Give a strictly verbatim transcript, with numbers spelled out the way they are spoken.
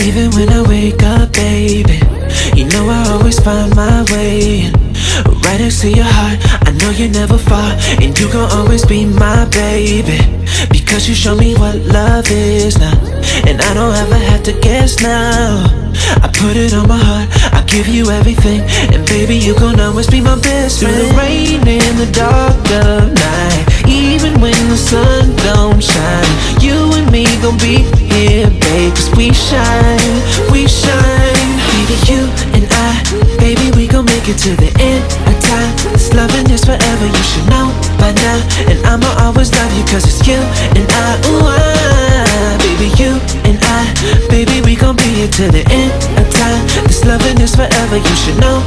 Even when I wake up, baby, you know I always find my way. Right next to your heart, I know you're never far, and you gon' always be my baby. Because you show me what love is now, and I don't ever have to guess now. I put it on my heart, I give you everything, and baby, you gon' always be my best friend. Through the rain and the dark of night, even when the sun don't shine, you and me gon' be here, babe. Cause we shine, we shine. Baby, you and I, baby, we gon' make it to the end of time. This loving is forever, you should know by now. And I'ma always love you cause it's you and I, ooh, I. Baby, you and I, baby, we gon' be here to the end of time. This loving is forever, you should know